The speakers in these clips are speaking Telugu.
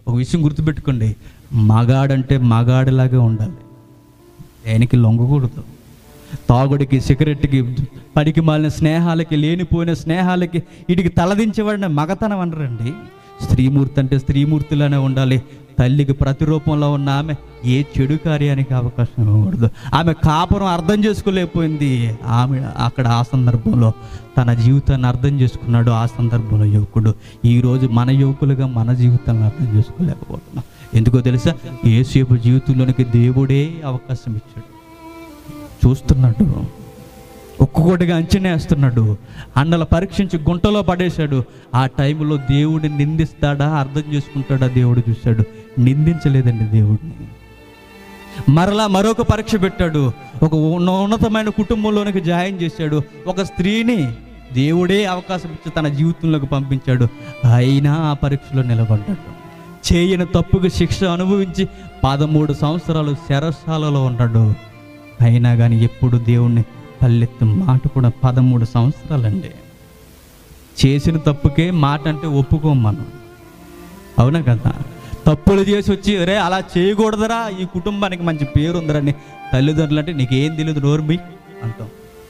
ఒక విషయం గుర్తుపెట్టుకోండి, మగాడంటే మగాడిలాగే ఉండాలి, దేనికి లొంగకూడదు. తాగుడికి, సిగరెట్కి, పనికి మాలిన స్నేహాలకి, లేనిపోయిన స్నేహాలకి వీటికి తలదించేవాడిని మగతనం అనరండి. స్త్రీమూర్తి అంటే స్త్రీమూర్తిలానే ఉండాలి. తల్లికి ప్రతిరూపంలో ఉన్న ఆమె ఏ చెడు కార్యానికి అవకాశం ఇవ్వకూడదు. ఆమె కాపురం అర్థం చేసుకోలేకపోయింది. ఆమె అక్కడ ఆ సందర్భంలో తన జీవితాన్ని అర్థం చేసుకున్నాడు. ఆ సందర్భంలో యువకుడు. ఈరోజు మన యువకులుగా మన జీవితాన్ని అర్థం చేసుకోలేకపోతున్నాం. ఎందుకో తెలుసా? యేసేపు జీవితంలోనికి దేవుడే అవకాశం ఇచ్చాడు. చూస్తున్నాడు, ఒక్కొక్కటిగా అంచనా వేస్తున్నాడు, అన్నల పరీక్షించి గుంటలో పడేశాడు. ఆ టైంలో దేవుడిని నిందిస్తాడా, అర్థం చేసుకుంటాడా దేవుడు చూశాడు. నిందించలేదండి దేవుడిని. మరలా మరొక పరీక్ష పెట్టాడు. ఒక ఉన్నతమైన కుటుంబంలోనికి జాయిన్ చేశాడు. ఒక స్త్రీని దేవుడే అవకాశం ఇచ్చి తన జీవితంలోకి పంపించాడు. అయినా ఆ పరీక్షలో నిలబడ్డాడు. చేయని తప్పుకు శిక్ష అనుభవించి 13 సంవత్సరాలు చెరసాలలో ఉన్నాడు. అయినా కానీ ఎప్పుడు దేవుణ్ణి పల్లెత్తు మాట కూడా 13 సంవత్సరాలండి. చేసిన తప్పుకే మాట అంటే ఒప్పుకోం మనం, అవునా కదా? తప్పులు చేసి వచ్చి రే అలా చేయకూడదురా, ఈ కుటుంబానికి మంచి పేరు ఉందరని తల్లిదండ్రులు అంటే నీకేం తెలియదు నోర్మి అంటాం.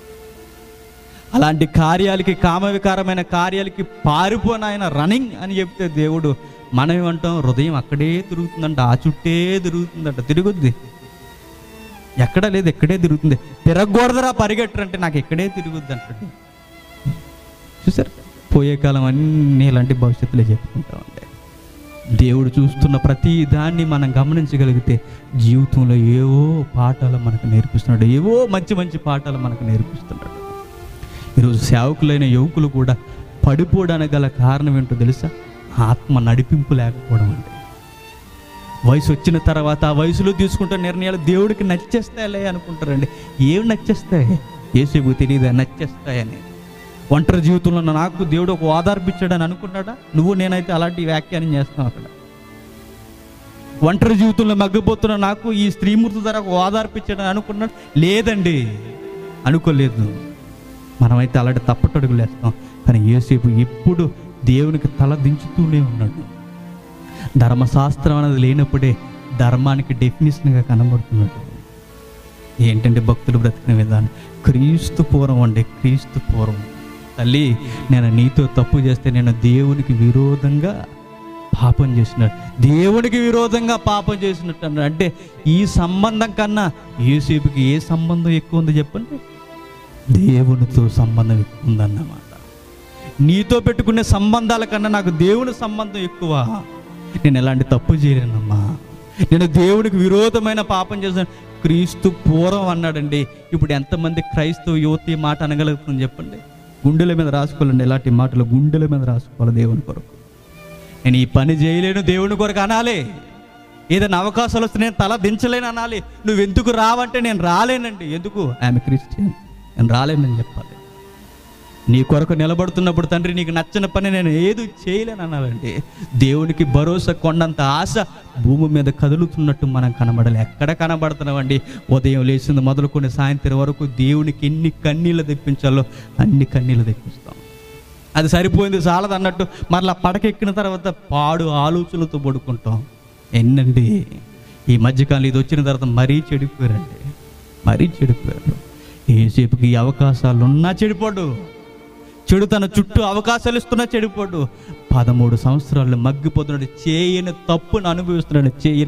అలాంటి కార్యాలకి, కామవికారమైన కార్యాలకి పారిపోయిన రన్నింగ్ అని చెప్తే దేవుడు మనం ఏమంటాం? హృదయం అక్కడే తిరుగుతుందంట, ఆ చుట్టే తిరుగుతుందంట. తిరుగుద్ది, ఎక్కడా లేదు, ఎక్కడే తిరుగుతుంది. తిరగకూడదురా పరిగెట్టరంటే నాకు ఎక్కడే తిరుగుద్ది అంటాడు. చూసారు, పోయే కాలం అన్నీ ఇలాంటి భవిష్యత్తులో చెప్పుకుంటామండి. దేవుడు చూస్తున్న ప్రతి దాన్ని మనం గమనించగలిగితే జీవితంలో ఏవో పాఠాలు మనకు నేర్పిస్తున్నాడు, ఏవో మంచి మంచి పాఠాలు మనకు నేర్పిస్తున్నాడు. ఈరోజు సేవకులైన యువకులు కూడా పడిపోవడానికి గల కారణం ఏంటో తెలుసా? ఆత్మ నడిపింపు లేకపోవడం అండి. వయసు వచ్చిన తర్వాత ఆ వయసులో తీసుకుంటే నిర్ణయాలు దేవుడికి నచ్చేస్తాయిలే అనుకుంటారండి. ఏమి నచ్చేస్తాయి? యేసేపుకు తెలియదా నచ్చేస్తాయని? ఒంటరి జీవితంలో నాకు దేవుడు ఒక ఓదార్పిచ్చాడని అనుకున్నాడా? నువ్వు నేనైతే అలాంటి వ్యాఖ్యానం చేస్తాం అక్కడ. ఒంటరి జీవితంలో మగ్గిపోతున్న నాకు ఈ స్త్రీమూర్తి ద్వారా ఒక ఓదార్పిచ్చాడని అనుకున్నాడు? లేదండి, అనుకోలేదు. మనమైతే అలాంటి తప్పటడుగులు వేస్తాం. కానీ యేసేపు ఎప్పుడు దేవునికి తల దించుతూనే ఉన్నాడు. ధర్మశాస్త్రం అనేది లేనప్పుడే ధర్మానికి డెఫినేషన్గా కనబడుతున్నాడు. ఏంటంటే భక్తులు బ్రతికిన విధానం క్రీస్తు పూర్వం అండి. క్రీస్తు పూర్వం తల్లి, నేను నీతో తప్పు చేస్తే నేను దేవునికి విరోధంగా పాపం చేసినట్టు, దేవునికి విరోధంగా పాపం చేసినట్టు అన్నాడు. అంటే ఈ సంబంధం కన్నా యేసేపుకి ఏ సంబంధం ఎక్కువ ఉందో చెప్పండి? దేవునితో సంబంధం ఎక్కువ ఉందన్నమాట. నీతో పెట్టుకునే సంబంధాల కన్నా నాకు దేవుని సంబంధం ఎక్కువ. నేను ఎలాంటి తప్పు చేయలేనమ్మా, నేను దేవునికి విరోధమైన పాపం చేశాను. క్రీస్తు పూర్వం అన్నాడండి. ఇప్పుడు ఎంతమంది క్రైస్తవ యువతి మాట అనగలుగుతుంది చెప్పండి? గుండెల మీద రాసుకోవాలండి, ఇలాంటి మాటలు గుండెల మీద రాసుకోవాలి. దేవుని కొరకు నేను ఈ పని చేయలేను, దేవుని కొరకు అనాలి. ఏదైనా అవకాశాలు వస్తే నేను తల దించలేను అనాలి. నువ్వెందుకు రావంటే నేను రాలేనండి. ఎందుకు? ఆమె క్రిస్టియన్, నేను రాలేనని చెప్పాలి. నీ కొరకు నిలబడుతున్నప్పుడు తండ్రి నీకు నచ్చిన పని నేను ఏది చేయలేను అనాలండి. దేవునికి భరోసా కొండంత ఆశ భూమి మీద కదులుతున్నట్టు మనం కనబడాలి. ఎక్కడ కనబడుతున్నామండి? ఉదయం లేచింది మొదలుకొని సాయంత్రం వరకు దేవునికి ఎన్ని కన్నీళ్ళు తెప్పించాలో అన్ని కన్నీళ్ళు తెప్పిస్తాం. అది సరిపోయింది చాలదు అన్నట్టు మరలా పడకెక్కిన తర్వాత పాడు ఆలోచనలతో పడుకుంటాం. ఎన్నండి ఈ మధ్యకాలం ఇది వచ్చిన తర్వాత మరీ చెడిపోయారండి, మరీ చెడిపోయారు. యేసేపుకి ఈ అవకాశాలు ఉన్నా చెడిపోడు, చెడు తన చుట్టూ అవకాశాలు ఇస్తున్నా చెడిపోడు. 13 సంవత్సరాలు మగ్గిపోతున్నాడు. చేయని తప్పును అనుభవిస్తున్నాడు.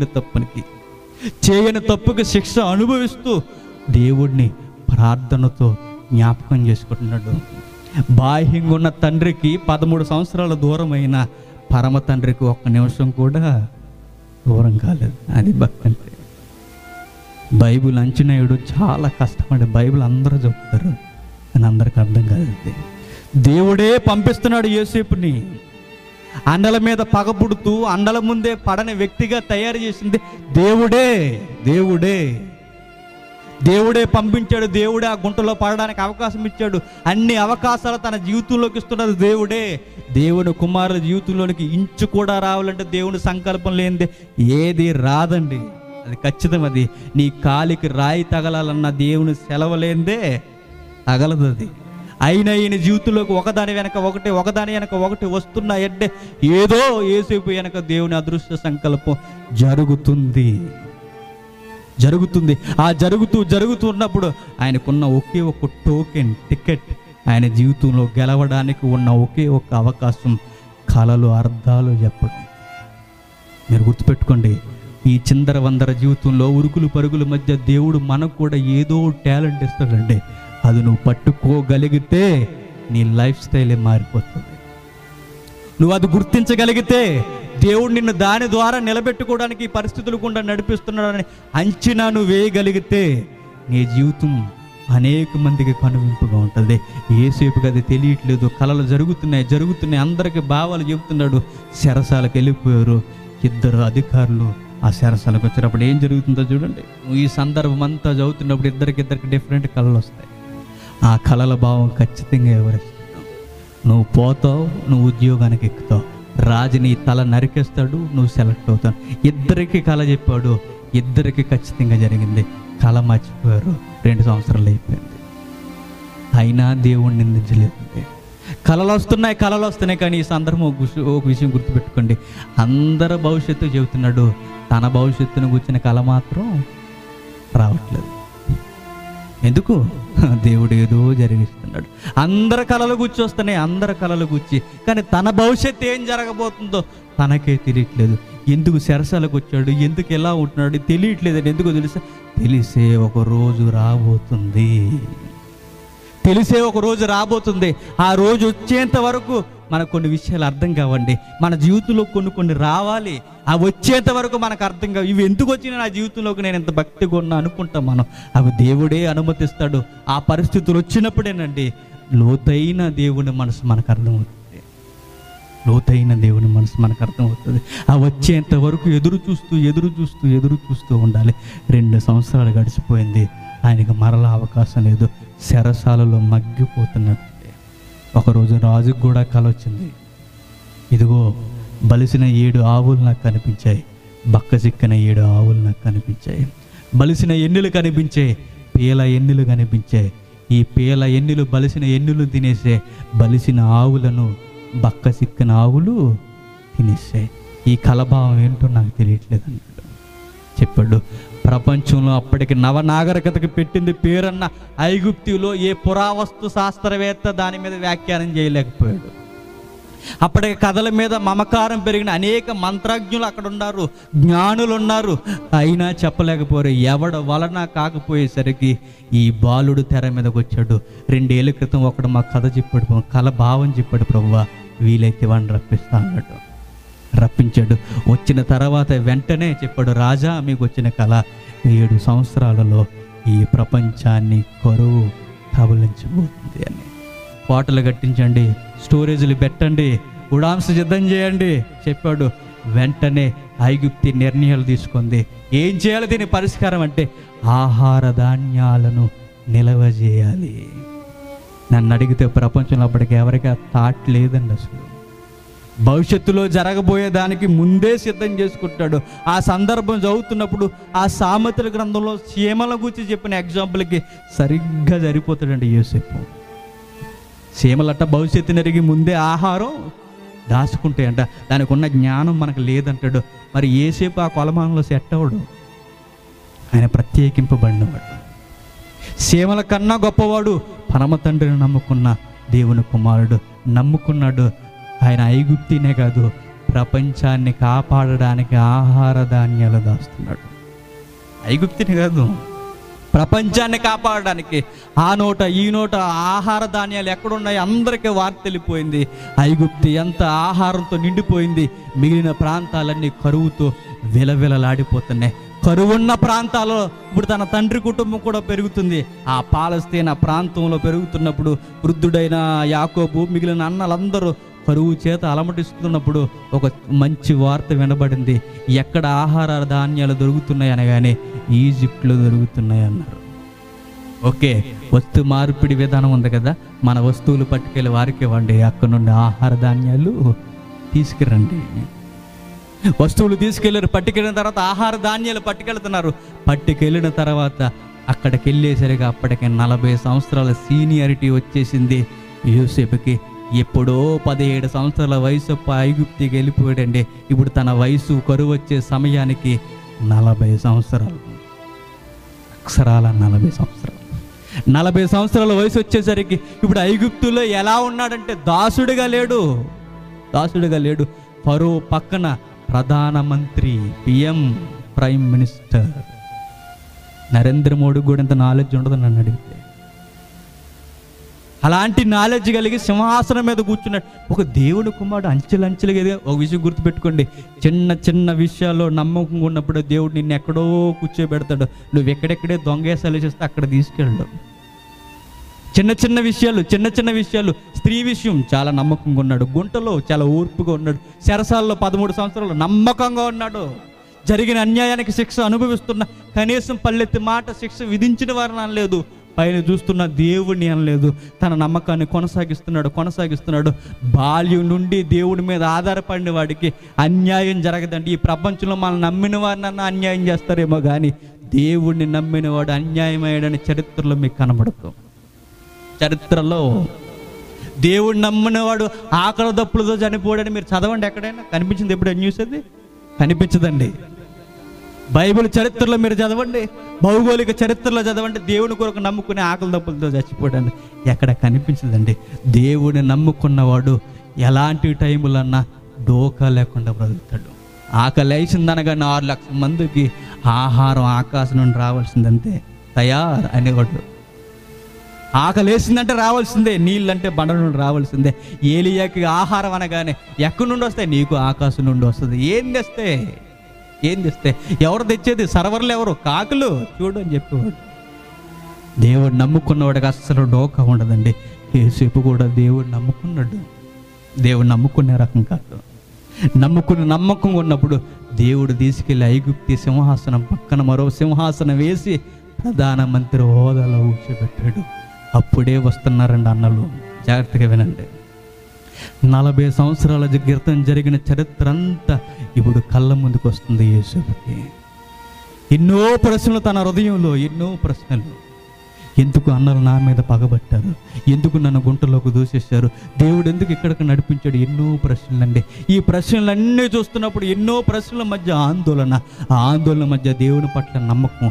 చేయని తప్పుకి శిక్ష అనుభవిస్తూ దేవుడిని ప్రార్థనతో జ్ఞాపకం చేసుకుంటున్నాడు. బాహ్యంగా ఉన్న తండ్రికి 13 సంవత్సరాల దూరమైన పరమ తండ్రికి ఒక్క నిమిషం కూడా దూరం కాలేదు. అది భక్తి అంటే. బైబిల్ అంచనాయుడు చాలా కష్టపడి బైబిల్ అందరూ చెప్తారు, కానీ అందరికి అర్థం కాదు. దేవుడే పంపిస్తున్నాడు యేసేపుని. అండల మీద పగపుడుతూ అండల ముందే పడని వ్యక్తిగా తయారు చేసింది దేవుడే. దేవుడే దేవుడే పంపించాడు. దేవుడే ఆ గుంటలో పడడానికి అవకాశం ఇచ్చాడు. అన్ని అవకాశాలు తన జీవితంలోకి ఇస్తున్నది దేవుడే. దేవుని కుమారుల జీవితంలోనికి ఇంచు కూడా రావాలంటే దేవుని సంకల్పం లేనిదే ఏది రాదండి. అది ఖచ్చితం. అది నీ కాలికి రాయి తగలాలన్న దేవుని సెలవు లేనిదే తగలదు. అది అయినా ఈయన జీవితంలోకి ఒకదాని వెనక ఒకటి వస్తున్నాయంటే ఏదో యేసేపు వెనక దేవుని అదృశ్య సంకల్పం జరుగుతుంది. ఆ జరుగుతూ ఉన్నప్పుడు ఆయనకున్న ఒకే ఒక టోకెన్ టికెట్, ఆయన జీవితంలో గెలవడానికి ఉన్న ఒకే ఒక అవకాశం కలలు అర్థాలు చెప్పడం. మీరు గుర్తుపెట్టుకోండి, ఈ చిందర వందర జీవితంలో ఉరుకులు పరుగుల మధ్య దేవుడు మనకు కూడా ఏదో టాలెంట్ ఇస్తాడండి. అది నువ్వు పట్టుకోగలిగితే నీ లైఫ్ స్టైలే మారిపోతుంది. నువ్వు అది గుర్తించగలిగితే దేవుడు నిన్ను దాని ద్వారా నిలబెట్టుకోవడానికి ఈ పరిస్థితులు గుండా నడిపిస్తున్నాడని అంచనా నువ్వు వేయగలిగితే నీ జీవితం అనేక మందికి కనువింపుగా ఉంటుంది. యేసేపుకి అది తెలియట్లేదు. కలలు జరుగుతున్నాయి, అందరికీ భావాలు చెబుతున్నాడు. చెరసాలకు వెళ్ళిపోయారు. 2 అధికారులు ఆ చెరసాలకు వచ్చినప్పుడు ఏం జరుగుతుందో చూడండి. ఈ సందర్భం అంతా చదువుతున్నప్పుడు ఇద్దరికి డిఫరెంట్ కళలు వస్తాయి. ఆ కళల భావం ఖచ్చితంగా వివరిస్తున్నావు. నువ్వు పోతావు, నువ్వు ఉద్యోగానికి ఎక్కుతావు, రాజు నీ తల నరికేస్తాడు, నువ్వు సెలెక్ట్ అవుతావు. ఇద్దరికి కళ చెప్పాడు, ఇద్దరికి ఖచ్చితంగా జరిగింది. కళ మర్చిపోయారు. 2 సంవత్సరాలు అయిపోయింది. అయినా దేవుణ్ణి నిందించలేదు. కళలు వస్తున్నాయి కానీ ఈ సందర్భం ఒక విషయం గుర్తుపెట్టుకోండి. అందరి భవిష్యత్తు చెబుతున్నాడు, తన భవిష్యత్తును కూర్చిన కళ మాత్రం రావట్లేదు. ఎందుకు? దేవుడు ఏదో జరిగిస్తున్నాడు. అందరి కళలు కూర్చి కానీ తన భవిష్యత్తు ఏం జరగబోతుందో తనకే తెలియట్లేదు. ఎందుకు చెరసాలకు వచ్చాడు, ఎందుకు ఎలా ఉంటున్నాడు తెలియట్లేదని. ఎందుకో తెలిసే ఒక రోజు రాబోతుంది. ఆ రోజు వచ్చేంత వరకు మనకు కొన్ని విషయాలు అర్థం కావండి. మన జీవితంలో కొన్ని రావాలి. అవి వచ్చేంత వరకు మనకు అర్థం కావు. ఇవి ఎందుకు వచ్చినా నా జీవితంలోకి నేను ఇంత భక్తిగా ఉన్నా అనుకుంటాం మనం. అవి దేవుడే అనుమతిస్తాడు. ఆ పరిస్థితులు వచ్చినప్పుడేనండి లోతైన దేవుని మనసు మనకు అర్థమవుతుంది. ఆ వచ్చేంత వరకు ఎదురు చూస్తూ ఉండాలి. 2 సంవత్సరాలు గడిచిపోయింది. ఆయనకు మరలా అవకాశం లేదు. చెరసాలలో మగ్గిపోతున్నాడు. ఒకరోజు రాజుకు కూడా కల వచ్చింది. ఇదిగో బలిసిన 7 ఆవులు నాకు కనిపించాయి, బక్క చిక్కిన 7 ఆవులు నాకు కనిపించాయి. బలిసిన ఎన్నులు కనిపించాయి, పేల ఎన్నులు కనిపించాయి. ఈ పేల ఎన్నులు బలిసిన ఎన్నులు తినేసే, బలిసిన ఆవులను బక్క చిక్కిన ఆవులు తినేసాయి. ఈ కలభావం ఏంటో నాకు తెలియట్లేదు అన్నాడు. చెప్పాడు, ప్రపంచంలో అప్పటికి నవనాగరికతకి పెట్టింది పేరన్న ఐగుప్తిలో ఏ పురావస్తు శాస్త్రవేత్త దాని మీద వ్యాఖ్యానం చేయలేకపోయాడు. అప్పటికి కథల మీద మమకారం పెరిగిన అనేక మంత్రజ్ఞులు అక్కడ ఉన్నారు, జ్ఞానులు ఉన్నారు. అయినా చెప్పలేకపోయారు. ఎవడ వలన కాకపోయేసరికి ఈ బాలుడు తెర మీదకి వచ్చాడు. 2 ఏళ్ల క్రితం ఒకడు మా కథ చెప్పాడు, కళ భావం చెప్పాడు. ప్రభువా వీలైతే వాడిని రప్పిస్తా అన్నట్టు రప్పించాడు. వచ్చిన తర్వాత వెంటనే చెప్పాడు, రాజా మీకు వచ్చిన కళ 7 సంవత్సరాలలో ఈ ప్రపంచాన్ని కరువు కబలించబోతుంది అని. కోటలు కట్టించండి, స్టోరేజీలు పెట్టండి, ఉడాంశ సిద్ధం చేయండి చెప్పాడు. వెంటనే ఐగుప్తి నిర్ణయాలు తీసుకుంది. ఏం చేయాలి దీని పరిష్కారం అంటే ఆహార ధాన్యాలను నిల్వ చేయాలి. నన్ను అడిగితే ప్రపంచంలో అప్పటికి ఎవరికి థాట్ లేదండి. అసలు భవిష్యత్తులో జరగబోయే దానికి ముందే సిద్ధం చేసుకుంటాడు. ఆ సందర్భం చదువుతున్నప్పుడు ఆ సామెతల గ్రంథంలో చీమల గురించి చెప్పిన ఎగ్జాంపుల్కి సరిగ్గా సరిపోతాడండి యోసేపు. చీమలట్ట భవిష్యత్తుని ఎరిగి ముందే ఆహారం దాచుకుంటాయంట. దానికి ఉన్న జ్ఞానం మనకు లేదంటాడు. మరి యోసేపు ఆ కొలమానంలో సెట్ అవ్వడు. ఆయన ప్రత్యేకింపబడినవాడు, చీమల కన్నా గొప్పవాడు. పరమ తండ్రిని నమ్ముకున్న దేవుని కుమారుడు నమ్ముకున్నాడు. ఆయన ఐగుప్తినే కాదు ప్రపంచాన్ని కాపాడడానికి ఆహార ధాన్యాలు దాస్తున్నాడు. ఐగుప్తిని కాదు ప్రపంచాన్ని కాపాడడానికి ఆ నోట ఈ నోట ఆహార ధాన్యాలు ఎక్కడున్నాయి అందరికీ వార్త వెళ్ళిపోయింది. ఐగుప్తి ఎంత ఆహారంతో నిండిపోయింది. మిగిలిన ప్రాంతాలన్నీ కరువుతో విలవిలలాడిపోతున్నాయి. కరువున్న ప్రాంతాల్లో ఇప్పుడు తన తండ్రి కుటుంబం కూడా పెరుగుతుంది. ఆ పాలస్తీనా ప్రాంతంలో పెరుగుతున్నప్పుడు వృద్ధుడైన యాకోబు మిగిలిన అన్నలందరూ కరువు చేత అలమటిస్తున్నప్పుడు ఒక మంచి వార్త వినబడింది. ఎక్కడ ఆహార ధాన్యాలు దొరుకుతున్నాయి అనగానే ఈజిప్ట్లో దొరుకుతున్నాయి అన్నారు. ఓకే, వస్తు మార్పిడి విధానం ఉంది కదా, మన వస్తువులు పట్టుకెళ్ళి వారికి ఇవ్వండి, అక్కడ నుండి ఆహార ధాన్యాలు తీసుకురండి. వస్తువులు తీసుకెళ్ళారు, పట్టుకెళ్ళిన తర్వాత ఆహార ధాన్యాలు పట్టుకెళ్తున్నారు. పట్టుకెళ్ళిన తర్వాత అక్కడికి వెళ్ళేసరికి అప్పటికి 40 సంవత్సరాల సీనియారిటీ వచ్చేసింది యోసేపుకి. ఎప్పుడో 17 సంవత్సరాల వయసు ఐగుప్తికి వెళ్ళిపోయాడండి. ఇప్పుడు తన వయసు కరువు వచ్చే సమయానికి 40 సంవత్సరాలు, అక్షరాల 40 సంవత్సరాలు. 40 సంవత్సరాల వయసు వచ్చేసరికి ఇప్పుడు ఐగుప్తులో ఎలా ఉన్నాడంటే దాసుడిగా లేడు, దాసుడిగా లేడు. ఫరో పక్కన ప్రధానమంత్రి, PM, prime minister. Narendra Modi కూడా ఇంత నాలెడ్జ్ ఉండదు నన్ను అడిగితే. అలాంటి నాలెడ్జ్ కలిగి సింహాసనం మీద కూర్చున్నాడు. ఒక దేవుని కుమారుడు అంచెలంచెలుగా ఒక విషయం గుర్తుపెట్టుకోండి, చిన్న చిన్న విషయాల్లో నమ్మకంగా ఉన్నప్పుడు దేవుడు నిన్ను ఎక్కడో కూర్చోబెడతాడు. నువ్వు ఎక్కడెక్కడే దొంగేసాలు చేస్తే అక్కడ తీసుకెళ్ళడు. చిన్న చిన్న విషయాలు, స్త్రీ విషయం చాలా నమ్మకంగా ఉన్నాడు, గుంటలో చాలా ఓర్పుగా ఉన్నాడు, చెరసాల్లో 13 సంవత్సరాలు నమ్మకంగా ఉన్నాడు. జరిగిన అన్యాయానికి శిక్ష అనుభవిస్తున్న కనీసం పల్లెత్తి మాట శిక్ష విధించిన వారిని అనలేదు, పైన చూస్తున్న దేవుడిని అనలేదు. తన నమ్మకాన్ని కొనసాగిస్తున్నాడు. బాల్యం నుండి దేవుడి మీద ఆధారపడిన వాడికి అన్యాయం జరగదండి. ఈ ప్రపంచంలో మనం నమ్మిన వారినన్నా అన్యాయం చేస్తారేమో కానీ దేవుడిని నమ్మిన వాడు అన్యాయమయ్యాడని చరిత్రలో మీకు కనబడుతుంది. చరిత్రలో దేవుడిని నమ్మిన వాడు ఆకలి దప్పులతో చనిపోయాడని మీరు చదవండి. ఎక్కడైనా కనిపించింది? ఎప్పుడైనా న్యూస్ అది కనిపించదండి. బైబిల్ చరిత్రలో మీరు చదవండి, భౌగోళిక చరిత్రలో చదవండి, దేవుని కొరకు నమ్ముకునే ఆకలి దప్పులతో చచ్చిపోయాడని ఎక్కడ కనిపించదండి. దేవుడిని నమ్ముకున్నవాడు ఎలాంటి టైములన్నా డోకా లేకుండా బ్రతుకుతాడు. ఆకలి వేసిందనగా 6 లక్షల మందికి ఆహారం ఆకాశం నుండి రావాల్సిందంతే, తయారు అనేవాడు. ఆకలి వేసిందంటే రావాల్సిందే, నీళ్ళంటే బండ నుండి రావాల్సిందే. ఏలియాకి ఆహారం అనగానే ఎక్కడి నుండి వస్తాయి? నీకు ఆకాశం నుండి వస్తుంది. ఏం తెస్తే ఎవరు తెచ్చేది? సర్వర్లు ఎవరు? కాకులు చూడు అని చెప్పేవాడు. దేవుడు నమ్ముకున్నవాడికి అస్సలు డోకా ఉండదండి. యేసేపు కూడా దేవుడు నమ్ముకున్నాడు. దేవుడు నమ్ముకునే రకం కాదు. నమ్మకం ఉన్నప్పుడు దేవుడు తీసుకెళ్ళి ఐగుప్తి సింహాసనం పక్కన మరో సింహాసనం వేసి ప్రధానమంత్రి హోదాలో కూర్చోబెట్టాడు. అప్పుడే వస్తున్నారండి అన్నలు, జాగ్రత్తగా వినండి. 40 సంవత్సరాల క్రితం జరిగిన చరిత్ర అంతా ఇప్పుడు కళ్ళ ముందుకు వస్తుంది యేసుకి. ఎన్నో ప్రశ్నలు తన హృదయంలో, ఎన్నో ప్రశ్నలు. ఎందుకు అన్నలు నా మీద పగబట్టారు? ఎందుకు నన్ను గుంటలోకి దూసేశారు? దేవుడు ఎందుకు ఇక్కడికి నడిపించాడు? ఎన్నో ప్రశ్నలండి. ఈ ప్రశ్నలన్నీ చూస్తున్నప్పుడు ఎన్నో ప్రశ్నల మధ్య ఆందోళన మధ్య దేవుని పట్ల నమ్మకం.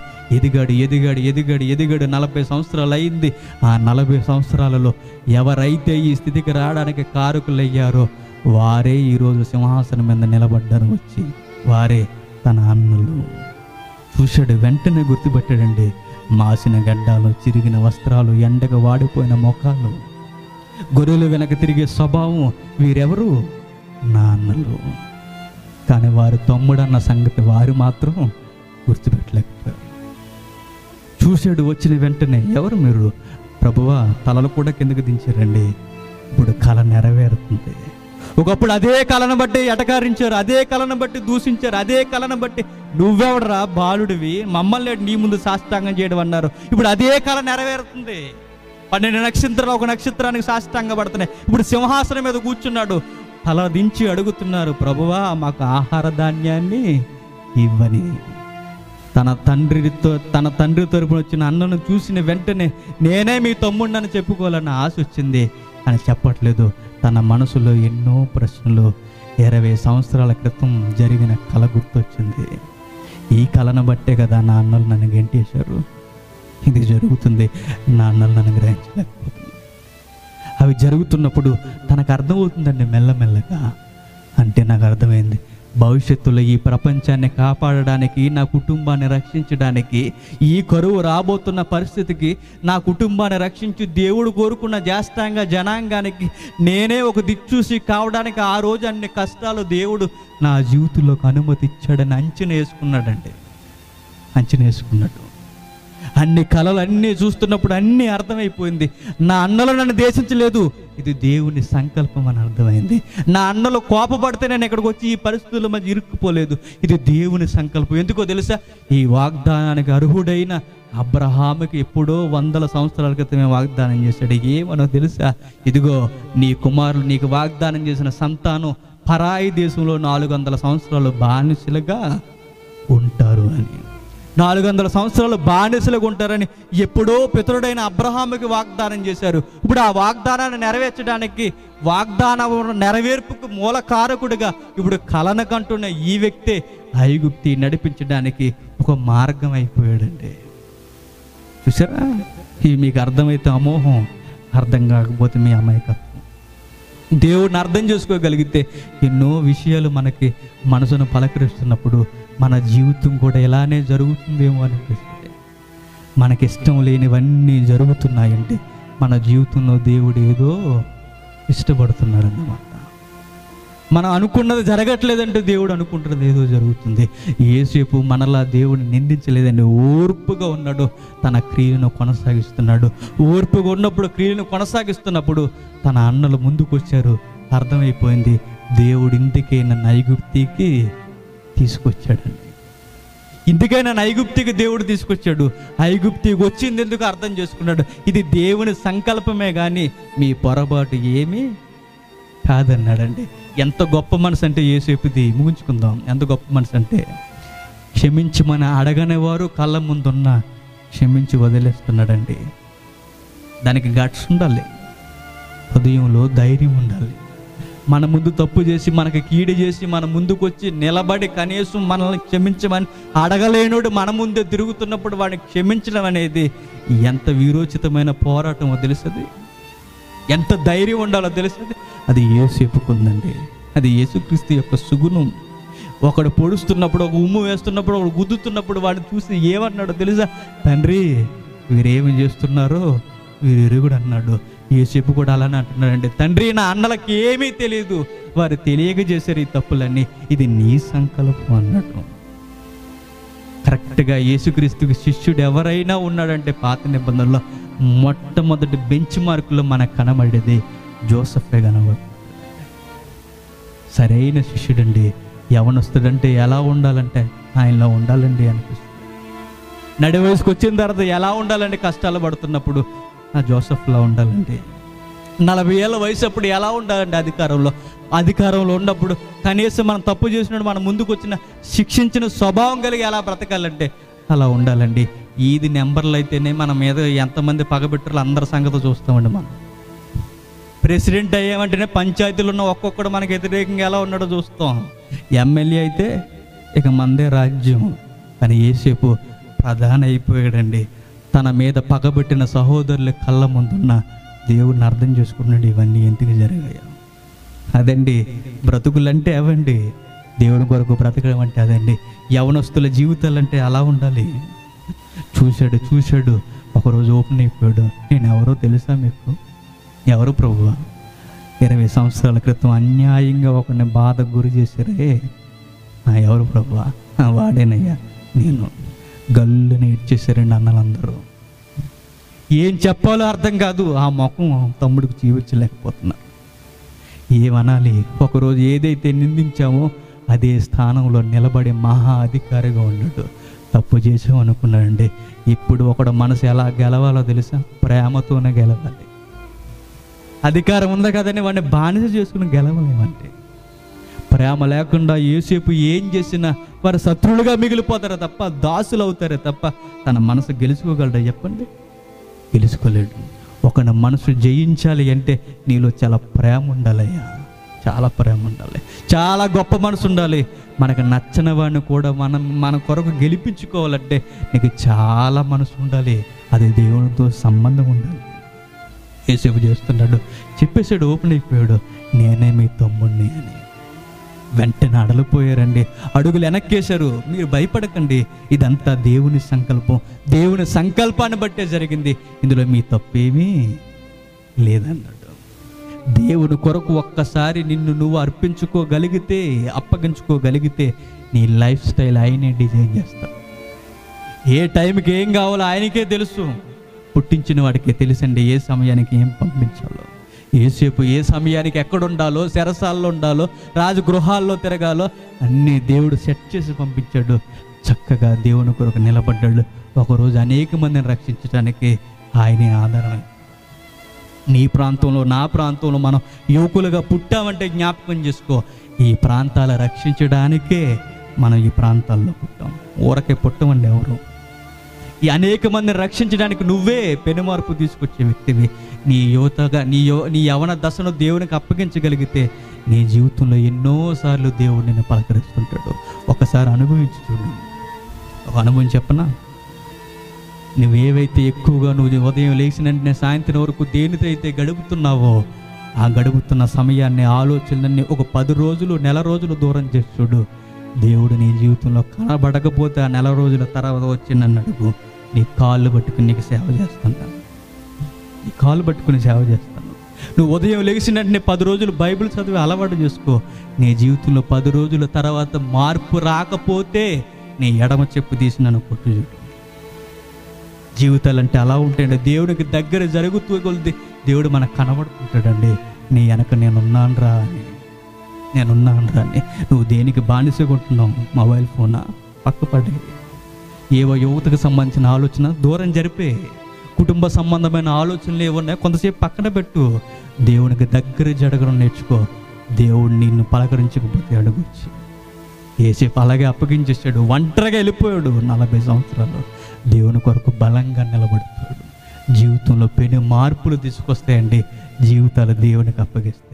ఎదిగాడు 40 సంవత్సరాలు అయింది. ఆ 40 సంవత్సరాలలో ఎవరైతే ఈ స్థితికి రావడానికి కారకులయ్యారో వారే ఈరోజు సింహాసనం మీద నిలబడ్డారు. వచ్చి వారే తన అన్నలు. చూశాడు, వెంటనే గుర్తుపెట్టాడండి. మాసిన గడ్డాలు, చిరిగిన వస్త్రాలు, ఎండగా వాడిపోయిన మొఖాలు, గొర్రెలు వెనక తిరిగే స్వభావం. వీరెవరు? నా అన్నలు. కానీ వారు తమ్ముడన్న సంగతి వారు మాత్రం గుర్తుపెట్టలేకపోయారు. చూశాడు, వచ్చిన వెంటనే ఎవరు మీరు? ప్రభువా, తలలు కూడా కిందకు దించారండి. ఇప్పుడు కళ నెరవేరుతుంది. ఒకప్పుడు అదే కళను బట్టి ఎటకారించారు, అదే కళను బట్టి దూషించారు, అదే కళను బట్టి నువ్వెవడరా బాలుడివి, మమ్మల్ని నీ ముందు సాష్టాంగం చేయడం అన్నారు. ఇప్పుడు అదే కళ నెరవేరుతుంది. 12 నక్షత్రాలు ఒక నక్షత్రానికి సాష్టాంగ పడుతున్నాయి. ఇప్పుడు సింహాసనం మీద కూర్చున్నాడు. తల దించి అడుగుతున్నారు, ప్రభువా మాకు ఆహార ధాన్యాన్ని ఇవ్వని. తన తండ్రి తరపున వచ్చిన అన్నను చూసిన వెంటనే నేనే మీ తమ్ముడిని చెప్పుకోవాలన్న ఆశ వచ్చింది అని చెప్పట్లేదు. తన మనసులో ఎన్నో ప్రశ్నలు. 20 సంవత్సరాల క్రితం జరిగిన కళ గుర్తొచ్చింది. ఈ కళను బట్టే కదా నా అన్నలు నన్ను గెంటేశారు. ఇది జరుగుతుంది, నా అన్నలు నన్ను గ్రహించలేకపోతుంది. అవి జరుగుతున్నప్పుడు తనకు అర్థమవుతుందండి మెల్లమెల్లగా. అంటే నాకు అర్థమైంది, భవిష్యత్తులో ఈ ప్రపంచాన్ని కాపాడడానికి, నా కుటుంబాన్ని రక్షించడానికి, ఈ కరువు రాబోతున్న పరిస్థితికి నా కుటుంబాన్ని రక్షించి దేవుడు కోరుకున్న జనాంగానికి నేనే ఒక దిక్చూసి కావడానికి ఆ రోజు అన్ని కష్టాలు దేవుడు నా జీవితంలోకి అనుమతి ఇచ్చాడని అంచనా వేసుకున్నాడు. అన్ని కళలు అన్నీ చూస్తున్నప్పుడు అన్నీ అర్థమైపోయింది. నా అన్నలు నన్ను దేశించలేదు, ఇది దేవుని సంకల్పం అని అర్థమైంది. నా అన్నలు కోపపడితే నేను ఇక్కడికి వచ్చి ఈ పరిస్థితుల మధ్య ఇరుక్కుపోలేదు, ఇది దేవుని సంకల్పం. ఎందుకో తెలుసా? ఈ వాగ్దానానికి అర్హుడైన అబ్రహాముకి ఎప్పుడో 100 సంవత్సరాల క్రితమే వాగ్దానం చేశాడు. ఏమనో తెలుసా? ఇదిగో నీ కుమారులు, నీకు వాగ్దానం చేసిన సంతానం పరాయి దేశంలో 400 సంవత్సరాలు బానిసలుగా ఉంటారు అని. 400 సంవత్సరాలు బానిసలుగా ఉంటారని ఎప్పుడో పితరుడైన అబ్రహాముకి వాగ్దానం చేశారు. ఇప్పుడు ఆ వాగ్దానాన్ని నెరవేర్చడానికి, వాగ్దానం నెరవేర్పుకు మూల కారకుడిగా ఇప్పుడు కలను కంటున్న ఈ వ్యక్తే ఐగుప్తి నడిపించడానికి ఒక మార్గం అయిపోయాడండి. చూసారా? ఇవి మీకు అర్థమైతే అమోహం, అర్థం కాకపోతే మీ అమాయకత్వం. దేవుడిని అర్థం చేసుకోగలిగితే ఎన్నో విషయాలు మనకి మనసును పలకరిస్తున్నప్పుడు మన జీవితం కూడా ఇలానే జరుగుతుందేమో అనిపిస్తుంది. మనకిష్టం లేనివన్నీ జరుగుతున్నాయంటే మన జీవితంలో దేవుడు ఏదో ఇష్టపడుతున్నాడు అన్నమాట. మనం అనుకున్నది జరగట్లేదంటే దేవుడు అనుకుంటున్నది ఏదో జరుగుతుంది. యేసేపు మనలా దేవుడిని నిందించలేదండి, ఓర్పుగా ఉన్నాడు, తన క్రియను కొనసాగిస్తున్నాడు. ఓర్పుగా ఉన్నప్పుడు, క్రియను కొనసాగిస్తున్నప్పుడు తన అన్నలు ముందుకు వచ్చారు. అర్థమైపోయింది, దేవుడు ఇందుకే నన్ను ఐగుప్తికి తీసుకొచ్చాడండి. ఇందుకే నన్ను ఐగుప్తికి దేవుడు తీసుకొచ్చాడు. ఐగుప్తికి వచ్చింది ఎందుకు అర్థం చేసుకున్నాడు. ఇది దేవుని సంకల్పమే కానీ మీ పొరపాటు ఏమీ కాదన్నాడండి. ఎంత గొప్ప మనసు అంటే యేసేపుది. ముగించుకుందాం. ఎంత గొప్ప మనసు అంటే, క్షమించమని అడగని వారు కళ్ళ ముందున్న క్షమించి వదిలేస్తున్నాడండి. దానికి గట్స్ ఉండాలి, హృదయంలో ధైర్యం ఉండాలి. మన ముందు తప్పు చేసి, మనకి కీడు చేసి, మన ముందుకు వచ్చి నిలబడి కనీసం మనల్ని క్షమించమని అడగలేనుడు మన ముందే తిరుగుతున్నప్పుడు వాడిని క్షమించడం అనేది ఎంత వీరోచితమైన పోరాటమో తెలుస్తుంది, ఎంత ధైర్యం ఉండాలో తెలుస్తుంది. అది యేసేపుకుందండి. అది యేసుక్రీస్తు యొక్క సుగుణం. ఒకడు పొడుస్తున్నప్పుడు, ఒక ఉమ్ము వేస్తున్నప్పుడు, ఒకడు గుద్దుతున్నప్పుడు వాడిని చూసి ఏమన్నాడో తెలుసా? తండ్రి, వీరేమి చేస్తున్నారో వీరు ఎరుగుడు అన్నాడు. యేసేపు కూడా అలానే అంటున్నాడండి, తండ్రి, నా అన్నలకి ఏమీ తెలియదు, వారు తెలియక చేశారు ఈ తప్పులన్నీ, ఇది నీ సంకల్పం అన్నట్టు. కరెక్ట్గా యేసుక్రీస్తుకి శిష్యుడు ఎవరైనా ఉన్నాడంటే పాత నిబంధనలో మొట్టమొదటి బెంచ్ మార్కులో మనకు కనబడేది జోసెఫే కనబడు. సరైన శిష్యుడండి. యవనస్తుడంటే ఎలా ఉండాలంటే ఆయనలో ఉండాలండి అనిపిస్తుంది. నడి వయసుకు వచ్చిన తర్వాత ఎలా ఉండాలండి, కష్టాలు పడుతున్నప్పుడు ఆ జోసెఫ్లా ఉండాలండి. 40 ఏళ్ళ వయసు అప్పుడు ఎలా ఉండాలండి, అధికారంలో ఉన్నప్పుడు కనీసం మనం తప్పు చేసినప్పుడు మన ముందుకు వచ్చిన శిక్షించిన స్వభావం కలిగి ఎలా బ్రతకాలంటే అలా ఉండాలండి. ఈది నెంబర్లు అయితేనే మన మీద ఎంతమంది పగబెట్టరు అందరి సంగతి చూస్తామండి. మనం ప్రెసిడెంట్ అయ్యామంటేనే పంచాయతీలు ఉన్న ఒక్కొక్కడు మనకు వ్యతిరేకంగా ఎలా ఉన్నాడో చూస్తాం. ఎమ్మెల్యే అయితే ఇక మందే రాజ్యం. కానీ యేసేపు ప్రధాన అయిపోయాడండి. తన మీద పగబెట్టిన సహోదరుల కళ్ళ ముందున్న దేవుడిని అర్థం చేసుకున్నాడు. ఇవన్నీ ఎందుకు జరిగాయో అదండి బ్రతుకులంటే. అవండి దేవుని కొరకు బ్రతకడం అంటే అదండి. యవనస్తుల జీవితాలు అంటే అలా ఉండాలి. చూశాడు ఒకరోజు ఓపెన్ అయిపోయాడు. నేను ఎవరో తెలుసా మీకు? ఎవరు ప్రభువా? 20 సంవత్సరాల క్రితం అన్యాయంగా ఒకరిని బాధకు గురి చేశారే, ఎవరు ప్రభువా? వాడేనయ్యా నేను. గల్లుని ఇచ్చేసారండి అన్నలందరూ. ఏం చెప్పాలో అర్థం కాదు. ఆ ముఖం తమ్ముడికి జీవించలేకపోతున్నారు. ఏమనాలి? ఒకరోజు ఏదైతే నిందించామో అదే స్థానంలో నిలబడే మహా అధికారిగా ఉన్నాడు. తప్పు చేసాం అనుకున్నాడండి. ఇప్పుడు ఒకడు మనసు ఎలా గెలవాలో తెలుసా? ప్రేమతోనే గెలవాలి. అధికారం ఉంది కదండి, వాడిని బానిస చేసుకుని గెలవలేమంటే. ప్రేమ లేకుండా యేసేపు ఏం చేసినా వారు శత్రువులుగా మిగిలిపోతారే తప్ప, దాసులు అవుతారే తప్ప తన మనసు గెలుచుకోగలడా చెప్పండి? గెలుచుకోలేడు. ఒకని మనసు జయించాలి అంటే నీలో చాలా ప్రేమ ఉండాలయ్యా, చాలా ప్రేమ ఉండాలి, చాలా గొప్ప మనసు ఉండాలి. మనకు నచ్చని వాడిని కూడా మన కొరకు గెలిపించుకోవాలంటే నీకు చాలా మనసు ఉండాలి. అది దేవునితో సంబంధం ఉండాలి. యేసేపు చేస్తున్నాడు, చెప్పేశాడు, ఓపెన్ అయిపోయాడు, నేనే మీ తమ్ముడిని అని. వెంటనే అడలిపోయారండి, అడుగులు వెనక్కేశారు. మీరు భయపడకండి, ఇదంతా దేవుని సంకల్పం, దేవుని సంకల్పాన్ని బట్టే జరిగింది, ఇందులో మీ తప్పేమీ లేదన్నాడు. దేవుని కొరకు ఒక్కసారి నిన్ను నువ్వు అప్పగించుకోగలిగితే నీ లైఫ్ స్టైల్ ఆయనే డిజైన్ చేస్తాడు. ఏ టైంకి ఏం కావాలో ఆయనకే తెలుసు. పుట్టించిన వాడికే తెలుసండి ఏ సమయానికి ఏం పంపించాలో. యేసేపు ఏ సమయానికి ఎక్కడ ఉండాలో, చెరసాల్లో ఉండాలో, రాజగృహాల్లో తిరగాలో అన్నీ దేవుడు సెట్ చేసి పంపించాడు. చక్కగా దేవుని కొరకు నిలబడ్డాడు. ఒకరోజు అనేక మందిని రక్షించడానికి ఆయనే ఆధారం. నీ ప్రాంతంలో, నా ప్రాంతంలో మనం యువకులుగా పుట్టామంటే జ్ఞాపకం చేసుకో, ఈ ప్రాంతాలు రక్షించడానికే మనం ఈ ప్రాంతాల్లో పుట్టాం. ఊరకే పుట్టమండి ఎవరు. ఈ అనేక మందిని రక్షించడానికి నువ్వే పెనుమార్పు తీసుకొచ్చే వ్యక్తివి. నీ యువతగా నీ యవన దశను దేవునికి అప్పగించగలిగితే నీ జీవితంలో ఎన్నోసార్లు దేవుడు నిన్ను పలకరిస్తుంటాడు. ఒకసారి అనుభవించి చూడు. ఒక అనుభవం చెప్పనా? నువ్వేవైతే ఎక్కువగా నువ్వు ఉదయం లేచిన వెంటనే సాయంత్రం వరకు దేనితో అయితే గడుపుతున్నావో ఆ గడుపుతున్న సమయాన్ని, ఆలోచనలన్నీ ఒక 10 రోజులు, నెల రోజులు దూరం చేసి చూడు. దేవుడు నీ జీవితంలో కనబడకపోతే ఆ నెల రోజుల తర్వాత వచ్చి నన్ను అడుగు, నీ కాళ్ళు పట్టుకుని నీకు సేవ చేస్తాను. నీ కాళ్ళు పట్టుకుని సేవ చేస్తాను. నువ్వు ఉదయం లేచిన వెంటనే 10 రోజులు బైబిల్ చదివి అలవాటు చేసుకో. నీ జీవితంలో 10 రోజుల తర్వాత మార్పు రాకపోతే నీ ఎడమ చెప్పు తీసి నన్ను కొట్టు చూడు. జీవితాలు అంటే అలా ఉంటాయండి. దేవునికి దగ్గర జరుగుతూ కొలిది దేవుడు మనకు కనబడుతుంటాడండి. నీ వెనక నేనున్నాను రా అని. నువ్వు దేనికి బానిసకుంటున్నావు? మొబైల్ ఫోనా? పక్కపడి ఏవో యువతకు సంబంధించిన ఆలోచన దూరం జరిపే, కుటుంబ సంబంధమైన ఆలోచనలు ఏమున్నాయో కొంతసేపు పక్కన పెట్టు. దేవునికి దగ్గర జరగడం నేర్చుకో. దేవుడు నిన్ను పలకరించకపోతే అడుగుచ్చి ఏసేపు అలాగే అప్పగించేసాడు. ఒంటరిగా వెళ్ళిపోయాడు. 40 సంవత్సరాలు దేవుని కొరకు బలంగా నిలబడిపోయాడు. జీవితంలో పెను మార్పులు తీసుకొస్తాయండి జీవితాలు దేవునికి అప్పగిస్తే.